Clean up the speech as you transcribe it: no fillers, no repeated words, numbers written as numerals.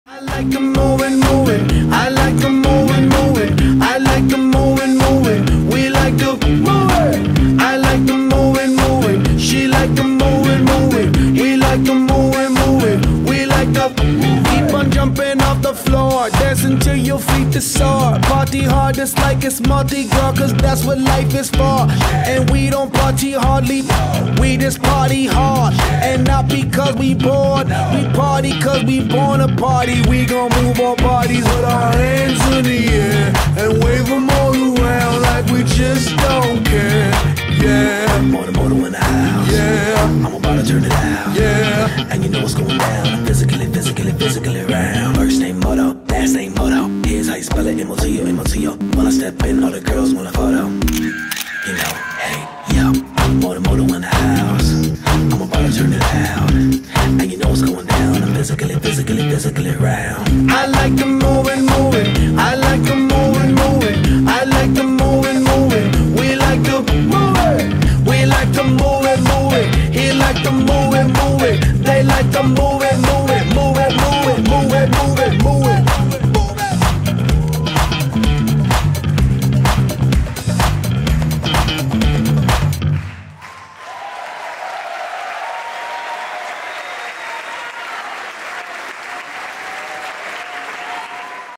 I like to move and move it. I like to move and move it. I like to move and move it. We like to move it. I like to move and move it. She like to move and move it. We like to move and move it. We like to keep on jumping off the floor, dancing till your feet are sore. Party hard just like it's Mardi Gras, cause that's what life is for. And we don't party hardly, we just party hard. And not because we bored, we party cause we born to party. We gon' move our bodies with our hands in the air and wave them all around like we just don't care. Yeah, Moto in the house. yeah, I'm about to turn it out. yeah. And you know what's going down. Physically round. First name Moto, last name Moto. Here's how you spell it, M-O-T-O, M-O-T-O. When I step in, all the girls want a photo. You know, hey, yo, Moto in the house. I'm about to turn it out. And you know what's going down. I'm physically round. I like to move and move it. I like to move and move it. I like to move and move it. We like to move it. We like to move and move it. He like to move and move it. They like to move and move it. Move it, move it, move it, move it, move it.